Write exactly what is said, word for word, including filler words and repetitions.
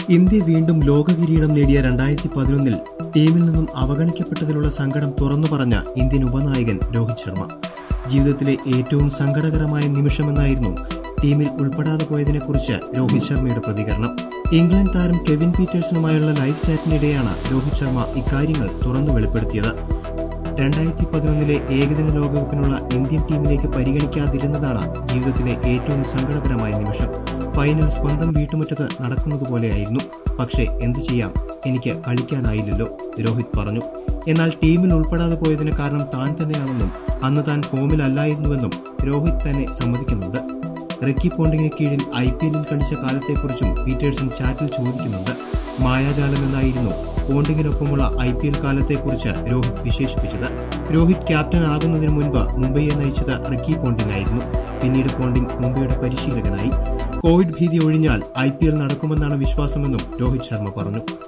India വീണ്ടും ലോക കിരീടം നേടിയ രണ്ടായിരത്തി പതിനൊന്നിൽ ടീമിൽ നിന്നും അവഗണിക്കപ്പെട്ടതിലുള്ള സങ്കടം തുറന്നു പറഞ്ഞ ഇന്ത്യൻ ഉപനായകൻ രോഹിത് ശർമ്മ. ജീവിതത്തിലെ ഏറ്റവും സങ്കടകരമായ നിമിഷമെന്നായിരുന്നു ടീമിൽ ഉൾപ്പെടാതെ പോയതിനെക്കുറിച്ച് രോഹിത് ശർമ്മയുടെ പ്രതികരണം. ഇംഗ്ലണ്ട് താരം കെവിൻ പീറ്റേഴ്സണുമായുള്ള ലൈവ് ചാറ്റിനിടെയാണ് രോഹിത് ശർമ്മ ഇക്കാര്യങ്ങൾ തുറന്നു വെളിപ്പെടുത്തിയത്. രണ്ടായിരത്തി പതിനൊന്നിലെ ഏകദിന ലോകകപ്പിനുള്ള ഇന്ത്യൻ ടീമിലേക്ക് പരിഗണിക്കാതിരുന്നതാണ് ജീവിതത്തിലെ ഏറ്റവും സങ്കടകരമായ നിമിഷം. ഫൈനൽ സ്വന്തം വീട്ടുമുറ്റത്ത് നടക്കുന്നതുപോലെയായിരുന്നു. പക്ഷേ എന്തു ചെയ്യാം, എനിക്ക് കളിക്കാനായില്ലല്ലോ, രോഹിത് പറഞ്ഞു. എന്നാൽ ടീമിൽ ഉൾപ്പെടാതെ പോയതിന് കാരണം താൻ തന്നെയാണെന്നും അന്ന് താൻ ഫോമിലല്ലായിരുന്നുവെന്നും രോഹിത് തന്നെ സമ്മതിക്കുന്നുണ്ട്. റിക്കി പോണ്ടിങ്ങിന് കീഴിൽ ഐ പി എല്ലിൽ കളിച്ച കാലത്തെക്കുറിച്ചും പീറ്റേഴ്സൺ ചാറ്റിൽ ചോദിക്കുന്നുണ്ട്. മായാജാലമെന്നായിരുന്നു പോണ്ടിങ്ങിനൊപ്പമുള്ള ഐ പി എൽ കാലത്തെക്കുറിച്ച് രോഹിത് വിശേഷിപ്പിച്ചത്. രോഹിത് ക്യാപ്റ്റൻ ആകുന്നതിന് മുൻപ് മുംബൈയെ നയിച്ചത് റിക്കി പോണ്ടിങ് ആയിരുന്നു. പിന്നീട് പോണ്ടിങ് മുംബൈയുടെ പരിശീലകനായി. കോവിഡ് ഭീതി ഒഴിഞ്ഞാൽ ഐ പി എൽ നടക്കുമെന്നാണ് വിശ്വാസമെന്നും രോഹിത് ശർമ്മ പറഞ്ഞു.